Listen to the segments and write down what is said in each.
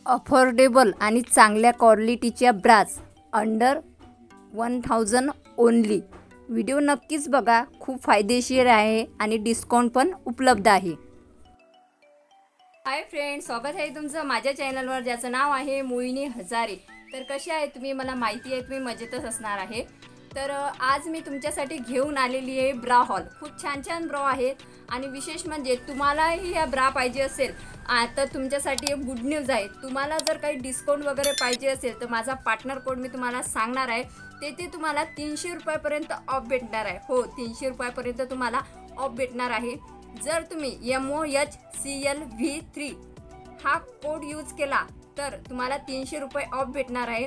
Affordable आणि चांगल्या क्वालिटीच्या ब्रास अंडर 1000 ओनली। व्हिडिओ नक्कीच बघा, खूप फायदेशीर आहे आणि डिस्काउंट पण उपलब्ध आहे। हाय फ्रेंड्स, स्वागत आहे तुमचं माझ्या चॅनलवर ज्याचं नाव आहे मोहिनी हजारे। तर कसे आहे तुम्ही? मला माहिती आहे तुम्ही मजेतच असणार आहे। तर आज मी तुमच्यासाठी घेऊन आलेली आहे ब्रा हॉल। खूप छान छान ब्रा आहेत आणि विशेष म्हणजे तुम्हालाही या ब्रा पाहिजे असेल तर तुमच्यासाठी एक गुड न्यूज आहे। तुम्हाला जर काही डिस्काउंट वगैरे पाहिजे असेल तर माझा पार्टनर कोड मी तुम्हाला सांगणार आहे। ते तुम्हाला 300 रुपयापर्यंत ऑफ भेटणार आहे। हो, 300 रुपयापर्यंत तुम्हाला ऑफ भेटणार आहे। जर तुम्ही MOHCLV3 हा कोड यूज केला तर तुम्हाला 300 रुपये ऑफ भेटणार आहे।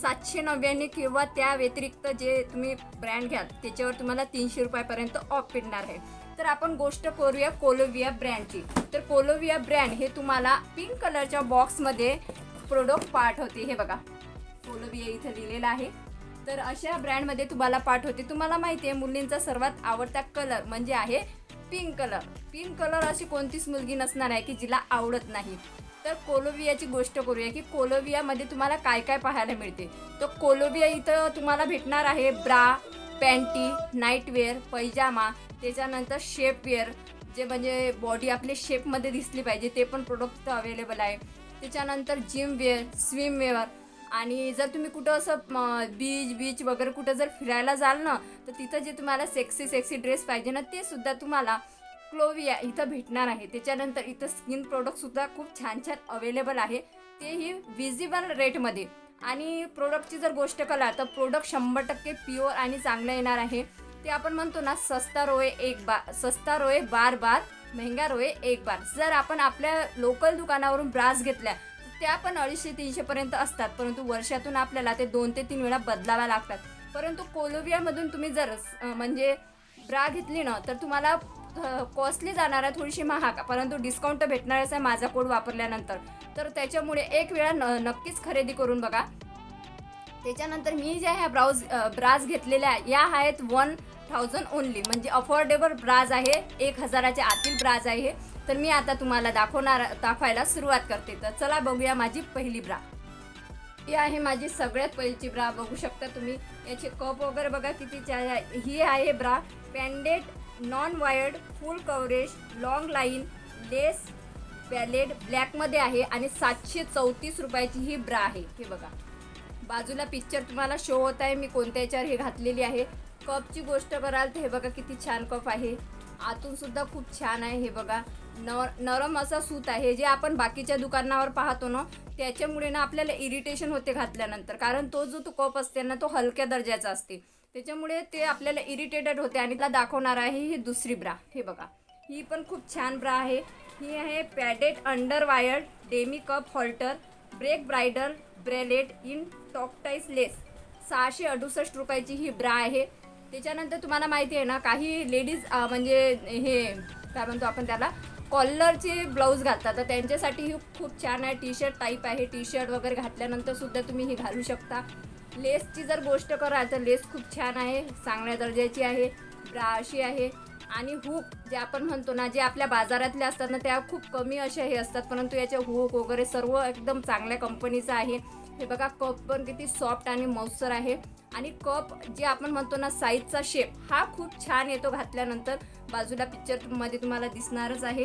799 किंवा त्या व्यतिरिक्त जे तुम्ही ब्रँड घ्याल त्याच्यावर तुम्हाला 300 रुपयापर्यंत ऑफ भेटणार आहे। तर आपण गोष्ट करूया कोलोविया ब्रँडची। तर कोलोविया ब्रँड हे तुम्हाला पिंक कलरच्या बॉक्समध्ये प्रोडक्ट पाठवते। हे बघा, कोलोविया इथे लिहिलेलं आहे। तर अशा ब्रँडमध्ये तुम्हाला पाठवते। तुम्हाला माहिती आहे मुलींचा सर्वात आवडता कलर म्हणजे आहे पिंक कलर। पिंक कलर अशी कोणतीच मुलगी नसणार आहे की जिला आवडत नाही। तर कोलोवियाची गोष्ट करूया की कोलोवियामध्ये तुम्हाला काय काय पाहायला मिळते। तर कोलोविया इथं तुम्हाला भेटणार आहे ब्रा, पॅन्टी, नाईटवेअर, पैजामा, त्याच्यानंतर शेपवेअर जे म्हणजे बॉडी आपली शेपमध्ये दिसली पाहिजे ते पण प्रोडक्ट अवेलेबल आहे। त्याच्यानंतर जिमवेअर, स्विमवेअर आणि जर तुम्ही कुठं असं बीच वगैरे कुठं जर फिरायला जाल ना तर तिथं जे तुम्हाला सेक्सी ड्रेस पाहिजे ना ते सुद्धा तुम्हाला कोलोविया इथं भेटणार आहे। त्याच्यानंतर इथं स्किन प्रोडक्टसुद्धा खूप छान छान अवेलेबल आहे, तेही विजिबल रेटमध्ये। आणि प्रोडक्टची जर गोष्ट केला तर प्रोडक्ट 100% प्युअर आणि चांगलं येणार आहे। ते आपण म्हणतो ना सस्ता रोए बार बार, महंगा रोए एक बार। जर आपण आपल्या लोकल दुकानावरून ब्रास घेतल्या त्या पण 250-300 पर्यंत असतात, परंतु वर्षातून आपल्याला ते 2 ते 3 वेळा बदलाव्या लागतात। परंतु कोलोवियामधून तुम्ही जर म्हणजे ब्रा घेतली ना तर तुम्हाला कॉस्टली जाणार आहे, थोडीशी महाग, परंतु डिस्काउंट भेटणारच आहे माझा कोड वापरल्यानंतर। तर त्याच्यामुळे एक वेळा नक्कीच खरेदी करून बघा। त्याच्यानंतर मी ज्या ह्या ब्रास घेतलेल्या या आहेत 1000 ओनली, म्हणजे अफोर्डेबल ब्राज आहे, 1000च्या आतील ब्राज आहे। तर मी आता तुम्हाला दाखवायला सुरुवात करते। तर चला बघूया माझी पहिली ब्रा। ही आहे माझी सगळ्यात पहिलीची ब्रा। बघू शकता तुम्ही याचे कप वगैरे बघा किती ही आहे bra padded non wired full coverage long line lace bralette ब्लॅकमध्ये आहे आणि 734 रुपयाची ही ब्रा आहे। हे बघा, बाजूला पिक्चर तुम्हाला शो होत आहे मी कोणत्या याच्यावर हे घातलेली आहे। कपची गोष्ट कराल तर हे बघा किती छान कप आहे, आतून सुद्धा खूप छान आहे। हे बघा, नरम असा सूत आहे। जे आपण बाकीच्या दुकानावर पाहतो ना त्याच्यामुळे ना आपल्याला इरिटेशन होते घातल्यानंतर, कारण तो जो कप असते ना तो हलक्या दर्जाचा असते, त्याच्यामुळे ते आपल्याला इरिटेटेड होते। आणि त्याला दाखवणार आहे ही दुसरी ब्रा। हे बघा, ही पण खूप छान ब्रा आहे। ही आहे padded under wired demi cup halter break bridal bralette in टॉकटाईज लेस, 668 रुपयाची ही ब्रा आहे। त्याच्यानंतर तुम्हाला माहिती आहे ना काही लेडीज म्हणजे हे काय म्हणतो आपण त्याला कॉलरचे ब्लाऊज घालतात, तर त्यांच्यासाठी ही खूप छान आहे। टी शर्ट टाईप आहे, टी शर्ट वगैरे घातल्यानंतर सुद्धा तुम्ही ही घालू शकता। लेसची जर गोष्ट कराल तर लेस खूप छान आहे, चांगल्या दर्जाची आहे। ब्रा अशी आहे आणि हुक जे आपण म्हणतो ना जे आपल्या बाजारातले असतात ना त्या खूप कमी असे हे असतात, परंतु याचे हुक वगैरे सर्व एकदम चांगल्या कंपनीचं आहे। हे बघा, कप पण किती सॉफ्ट आणि मौसर आहे। आणि कप जे आपण म्हणतो ना साईजचा शेप हा खूप छान येतो घातल्यानंतर, बाजूला पिक्चरमध्ये तुम्हाला दिसणारच आहे।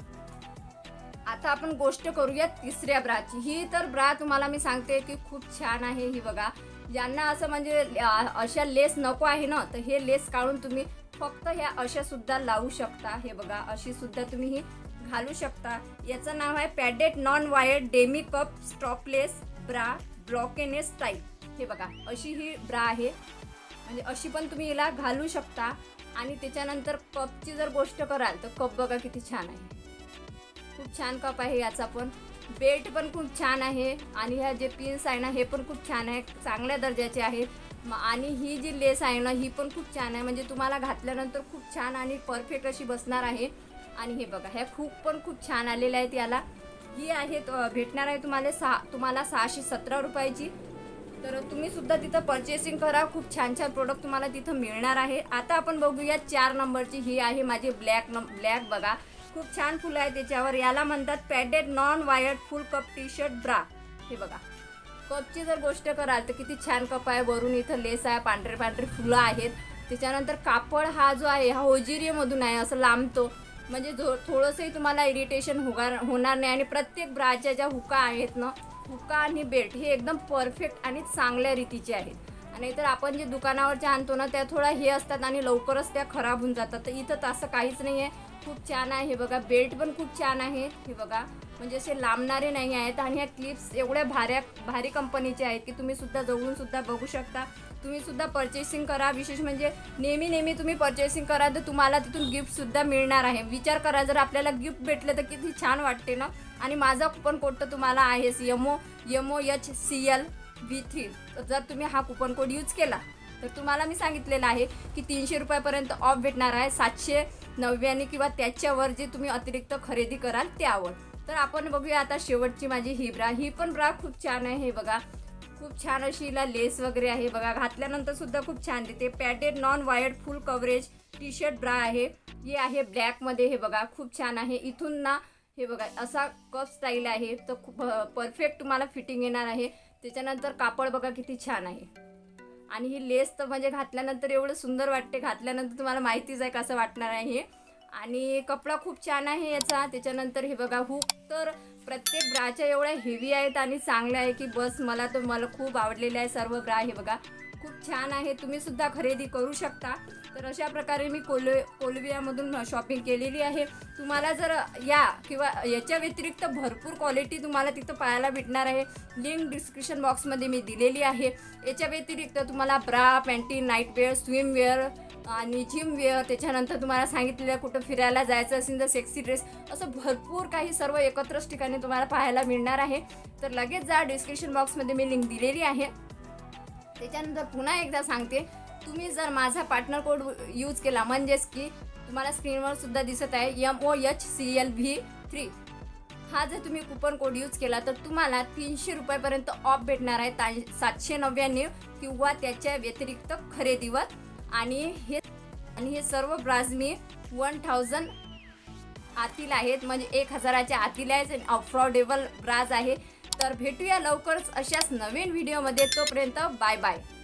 आता आपण गोष्ट करूया तिसऱ्या ब्राची। ही तर ब्रा तुम्हाला मी सांगते की खूप छान आहे। ही बघा, ज्यांना असं म्हणजे अशा लेस नको आहे ना तर हे लेस काढून तुम्ही फक्त ह्या अशा सुद्धा लावू शकता। हे बघा, अशी सुद्धा तुम्ही ही घालू शकता। याचं नाव आहे padded non wired demi cup strapless bra ब्लॉकेनेस टाईप। हे बघा, अशी ही ब्रा आहे, म्हणजे अशी पण तुम्ही हिला घालू शकता। आणि त्याच्यानंतर कपची जर गोष्ट कराल तर कप बघा किती छान आहे, खूप छान कप आहे। याचा पण बेल्ट पण खूप छान आहे आणि ह्या जे पिन्स आहे ना हे पण खूप छान आहे, चांगल्या दर्जाचे आहेत। आणि ही जी लेस आहे ना ही पण खूप छान आहे, म्हणजे तुम्हाला घातल्यानंतर खूप छान आणि परफेक्ट अशी बसणार आहे। आणि हे बघा, ह्या खूप पण खूप छान आलेल्या आहेत याला। ही आहे भेटणार आहे तुम्हाला 617 रुपयाची। तर तुम्ही सुद्धा तिथं परचेसिंग करा, खूप छान छान प्रोडक्ट तुम्हाला तिथं मिळणार आहे। आता आपण बघूया 4 नंबरची। ही आहे माझी ब्लॅक बघा, खूप छान फुलं आहे त्याच्यावर। याला म्हणतात padded non wired full cup T shirt bra हे बघा, कपची जर गोष्ट कराल तर किती छान कप आहे, वरून इथं लेस आहे, पांढरे पांढरे फुलं आहेत. त्याच्यानंतर कापड हा जो आहे हा होजिरीमधून आहे, असं लांबतो, म्हणजे थोडंसंही तुम्हाला इरिटेशन होणार नाही. आणि प्रत्येक ब्राच्या ज्या हुका आहेत ना, हुका आणि बेल्ट हे एकदम परफेक्ट आणि चांगल्या रीतीचे आहेत. आणि तर आपण जे दुकानावरच्या आणतो ना त्या थोडा हे असतात आणि लवकरच त्या खराब होऊन जातात, तर इथं तसं काहीच नाही आहे. खूप छान आहे. हे बघा, बेल्ट पण खूप छान आहे. हे बघा, म्हणजे असे लांबणारे नाही आहेत. आणि ह्या क्लिप्स एवढ्या भारी कंपनीचे आहेत की तुम्ही सुद्धा जवळून सुद्धा बघू शकता. तुम्ही सुद्धा परचेसिंग करा. विशेष म्हणजे नेहमी तुम्ही परचेसिंग करा तर तुम्हाला तिथून गिफ्टसुद्धा मिळणार आहे. विचार करा, जर आपल्याला गिफ्ट भेटलं तर किती छान वाटते ना. आणि माझा कुपन कोड तर तुम्हाला आहेच, MOHCLV3. जर तुम्ही हा कुपन कोड यूज केला तर तुम्हाला मी सांगितलेलं आहे की 300 रुपयापर्यंत ऑफ भेटणार आहे, 799 किंवा त्याच्यावर जे तुम्ही अतिरिक्त खरेदी कराल त्यावर. तर आपण बघूया आता शेवटची माझी ही ब्रा. ही पण ब्रा खूप छान आहे. हे बघा, खूप छान अशी हिला लेस वगैरे आहे. बघा, घातल्यानंतर सुद्धा खूप छान दिसते. Padded non wired full coverage T shirt bra आहे. हे आहे ब्लॅकमध्ये. हे बघा, खूप छान आहे. इथून ना हे बघा असा कप स्टाईल आहे, तर खूप परफेक्ट तुम्हाला फिटिंग येणार आहे. त्याच्यानंतर कापड बघा किती छान आहे. आणि ही लेस तर म्हणजे घातल्यानंतर एवढं सुंदर वाटते, घातल्यानंतर तुम्हाला माहितीच आहे कसं वाटणार आहे हे. आणि कपडा खूप छान आहे याचा. त्याच्यानंतर हे बघा, हुक तर प्रत्येक ब्राच्या एवढ्या हेवी आहेत आणि चांगल्या आहे की बस. मला खूप आवडलेले आहे सर्व ब्रा. हे बघा, खूप छान आहे. तुम्ही सुद्धा खरेदी करू शकता. तर अशा प्रकारे मी कोलवियामधून शॉपिंग केलेली आहे. तुम्हाला जर या किंवा याच्या व्यतिरिक्त भरपूर क्वालिटी तुम्हाला तिथं पाहायला भेटणार आहे. लिंक डिस्क्रिप्शन बॉक्समध्ये मी दिलेली आहे. याच्या व्यतिरिक्त तुम्हाला ब्रा, पॅन्टी, नाईटवेअर, स्विमवेअर आणि जिमवेअर, त्याच्यानंतर तुम्हाला सांगितलेलं कुठं फिरायला जायचं असेल तर सेक्सी ड्रेस, असं भरपूर काही सर्व एकत्रच ठिकाणी तुम्हाला पाहायला मिळणार आहे. तर लगेच जा, डिस्क्रिप्शन बॉक्समध्ये मी लिंक दिलेली आहे. त्याच्यानंतर पुन्हा एकदा सांगते, तुम्ही जर माझा पार्टनर कोड यूज केला, म्हणजेच की तुम्हाला स्क्रीनवर सुद्धा दिसत आहे MOHCLV3, हा जर तुम्ही कुपन कोड यूज केला तर तुम्हाला 300 रुपयापर्यंत ऑफ भेटणार आहे 799 किंवा त्याच्या व्यतिरिक्त खरेदीवर. आणि हे सर्व ब्राज मी 1000 आतील आहेत, म्हणजे 1000च्या आतील आहेत आणि अफोर्डेबल ब्राज आहे. तर भेटूया लवकरच अशाच नवीन व्हिडिओमध्ये. तोपर्यंत बाय बाय.